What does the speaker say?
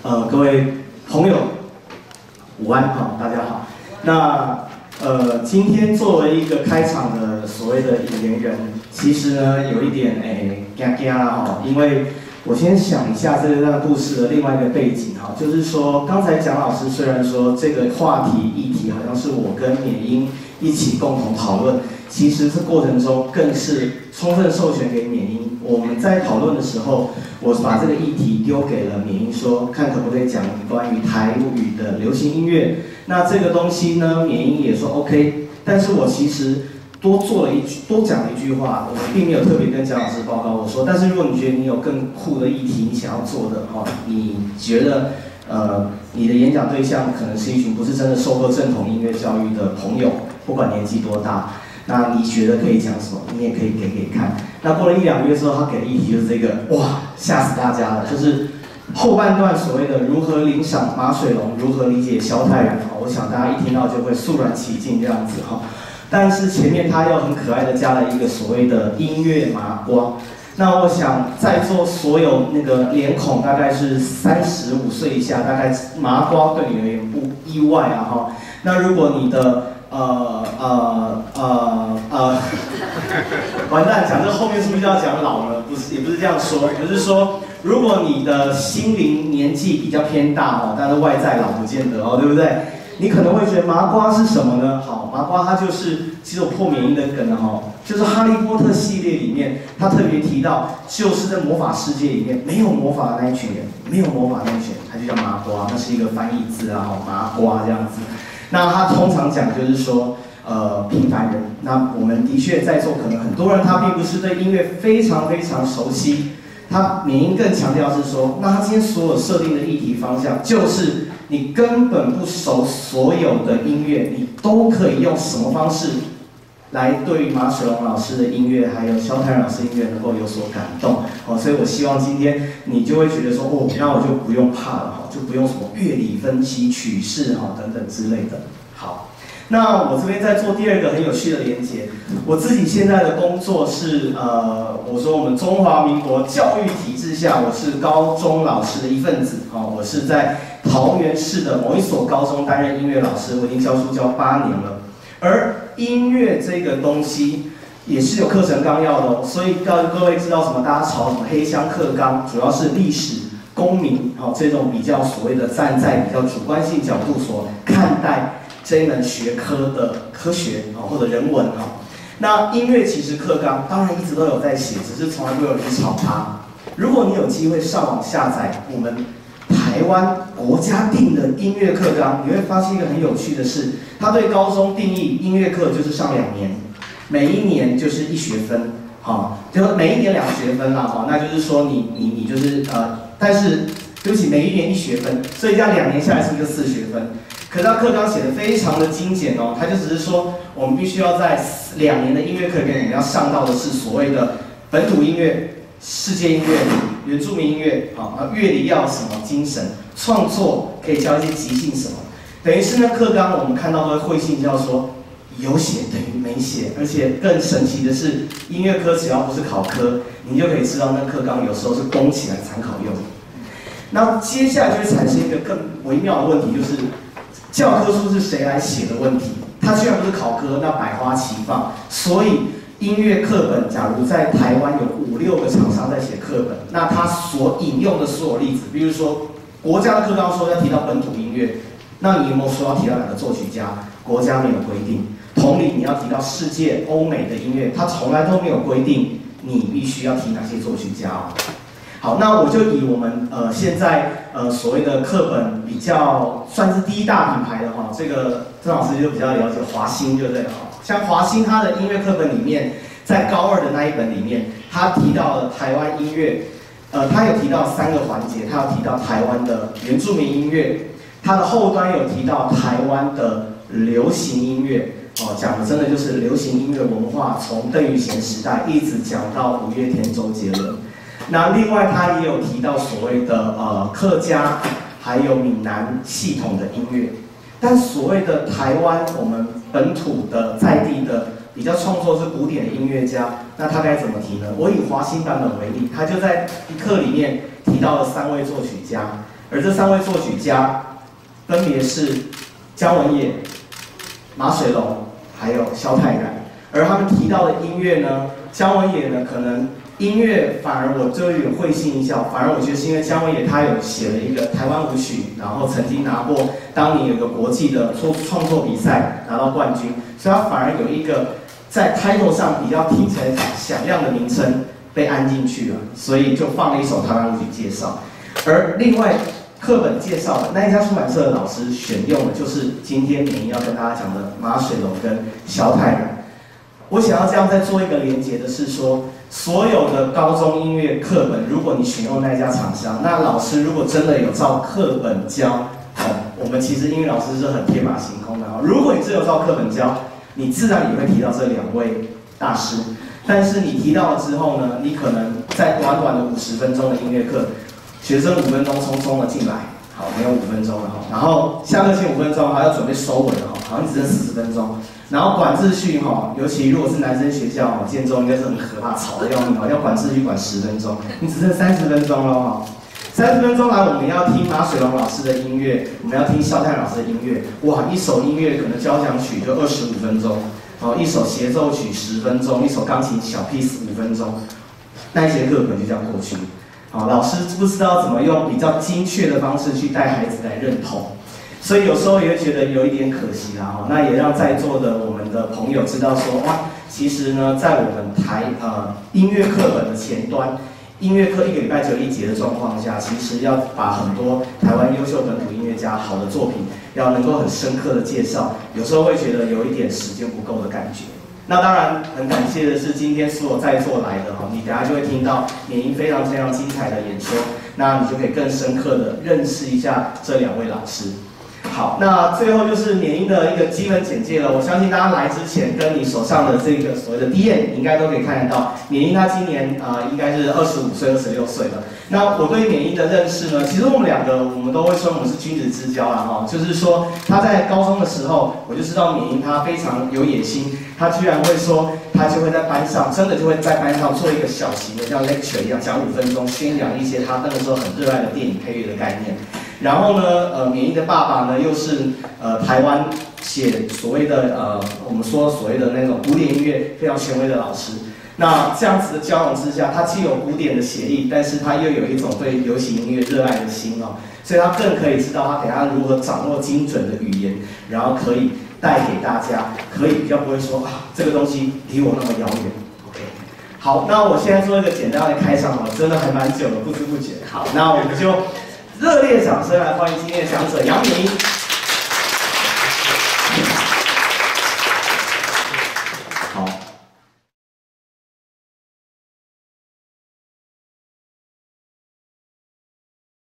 各位朋友，午安啊，大家好。那今天作为一个开场的所谓的引言人，其实呢有一点尴尬啦哈，因为我先想一下这段故事的另外一个背景哈，就是说刚才蒋老师虽然说这个话题议题好像是我跟缅因一起共同讨论，其实这过程中更是充分授权给缅因。我们在讨论的时候，我把这个议题丢给了缅因说，看可不可以讲关于台语的流行音乐。那这个东西呢，缅因也说 OK， 但是我其实多讲了一句话，我并没有特别跟蒋老师报告。我说，但是如果你觉得你有更酷的议题，你想要做的哈，你觉得你的演讲对象可能是一群不是真的受过正统音乐教育的朋友，不管年纪多大，那你觉得可以讲什么，你也可以给看。那过了1-2个月之后，他给的议题就是这个，哇，吓死大家了，就是后半段所谓的如何领赏马水龙，如何理解萧泰然，我想大家一听到就会肃然起敬这样子哈。但是前面他又很可爱的加了一个所谓的音乐麻瓜。那我想在座所有那个脸孔大概是35岁以下，大概麻瓜对你而言不意外啊哈。那如果你的完蛋，讲这后面是不是就要讲老了？不是，也不是这样说，而是说，如果你的心灵年纪比较偏大哦，但是外在老不见得哦，对不对？你可能会觉得麻瓜是什么呢？好，麻瓜它就是，其实我破缅因的梗了哈，就是哈利波特系列里面，他特别提到，就是在魔法世界里面没有魔法的那一群人，没有魔法的那一群人，他就叫麻瓜，那是一个翻译字啊，麻瓜这样子。那他通常讲就是说，平凡人。那我们的确在座可能很多人他并不是对音乐非常非常熟悉，他缅因更强调是说，那他今天所有设定的议题方向就是你根本不熟所有的音乐，你都可以用什么方式来对于马水龙老师的音乐，还有萧泰然老师的音乐能够有所感动。所以我希望今天你就会觉得说，哦，那我就不用怕了，就不用什么乐理分析、曲式等等之类的。好，那我这边在做第二个很有趣的连结。我自己现在的工作是我说我们中华民国教育体制下，我是高中老师的一份子我是在桃园市的某一所高中担任音乐老师，我已经教书教8年了。而音乐这个东西也是有课程纲要的所以各位知道什么？大家吵什么黑箱课纲，主要是历史、公民这种比较所谓的站在比较主观性角度所看待这一门学科的科学或者人文那音乐其实课纲当然一直都有在写，只是从来没有人去吵它。如果你有机会上网下载我们台湾国家定的音乐课纲，你会发现一个很有趣的事，他对高中定义音乐课就是上2年，每一年就是1学分，就是每一年2学分啦，那就是说你就是但是对不起，每一年1学分，所以这样2年下来是不是就4学分？可是他课纲写的非常的精简他就只是说我们必须要在2年的音乐课里面，我们要上到的是所谓的本土音乐、世界音乐、原住民音乐乐理要有什么精神，创作可以教一些即兴什么，等于是那课纲我们看到的会信叫说有写等于没写，而且更神奇的是，音乐科只要不是考科，你就可以知道那课纲有时候是供起来参考用的。那接下来就会产生一个更微妙的问题，就是教科书是谁来写的问题。它居然不是考科，那百花齐放。所以音乐课本，假如在台湾有5-6个厂商在写课本，那他所引用的所有例子，比如说国家的课纲说要提到本土音乐，那你有没有说要提到哪个作曲家？国家没有规定。同理，你要提到世界欧美的音乐，它从来都没有规定你必须要提哪些作曲家好，那我就以我们现在所谓的课本比较算是第一大品牌的这个郑老师就比较了解华星，对不对像华星它的音乐课本里面，在高2的那一本里面，他提到了台湾音乐，他有提到3个环节，他有提到台湾的原住民音乐，他的后端有提到台湾的流行音乐讲的真的就是流行音乐文化，从邓雨贤时代一直讲到5月天、周杰伦。那另外他也有提到所谓的客家还有闽南系统的音乐，但所谓的台湾我们本土的在地的比较创作是古典的音乐家，那他该怎么提呢？我以华星版本为例，他就在课里面提到了3位作曲家， 而这3位作曲家分别是姜文也、马水龙还有萧泰然。而他们提到的音乐呢，姜文也呢可能音乐反而我就有点会心一笑，反而我觉得是因为姜文也他有写了一个台湾舞曲，然后曾经拿过当年有个国际的创作比赛拿到冠军，所以他反而有一个在 title 上比较听起来响亮的名称被安进去了，所以就放了一首台湾舞曲介绍。而另外课本介绍的那一家出版社的老师选用的就是今天免要跟大家讲的马水龙跟萧泰然。我想要这样再做一个连结的是说，所有的高中音乐课本，如果你选用那一家厂商，那老师如果真的有照课本教，我们其实音乐老师是很天马行空的哦。如果你真有照课本教，你自然也会提到这2位大师。但是你提到了之后呢，你可能在短短的50分钟的音乐课，学生5分钟匆匆的进来，好，没有5分钟了哈，然后下课前5分钟还要准备收尾了哈，好像只剩40分钟。然后管秩序哈，尤其如果是男生学校哈，建中应该是很可怕，吵得要命哈，要管秩序管10分钟，你只剩30分钟了哈。30分钟来，我们要听马水龙老师的音乐，我们要听萧泰然老师的音乐，哇，一首音乐可能交响曲就25分钟，哦，一首协奏曲10分钟，一首钢琴小 piece 5分钟，那一节课可能就这样过去。好，老师不知道怎么用比较精确的方式去带孩子来认同。所以有时候也会觉得有一点可惜啦哈，那也让在座的我们的朋友知道说，哇，其实呢，在我们音乐课本的前端，音乐课1个礼拜只有1节的状况下，其实要把很多台湾优秀本土音乐家好的作品，要能够很深刻的介绍，有时候会觉得有一点时间不够的感觉。那当然很感谢的是今天所有在座来的哈，你等下就会听到免音非常精彩的演说，那你就可以更深刻的认识一下这2位老师。好，那最后就是免音的一个基本简介了。我相信大家来之前，跟你手上的这个所谓的 DM， 应该都可以看得到，免音他今年应该是25岁、26岁了。那我对免音的认识呢，其实我们2个，我们都会说我们是君子之交啦哈。就是说他在高中的时候，我就知道免音他非常有野心，他居然会说他就会在班上，真的就会在班上做一个小型的像 lecture 一样，讲5分钟，宣扬一些他那个时候很热爱的电影配乐的概念。然后呢，免音的爸爸呢，又是台湾写所谓的我们说所谓的那种古典音乐非常权威的老师。那这样子的交融之下，他既有古典的写意，但是他又有一种对流行音乐热爱的心哦，所以他更可以知道他等下如何掌握精准的语言，然后可以带给大家，可以比较不会说啊这个东西离我那么遥远。OK， 好，那我现在做一个简单的开场哦，真的还蛮久了，不知不觉。好，那我们就热烈掌声来欢迎今天的讲者杨免音。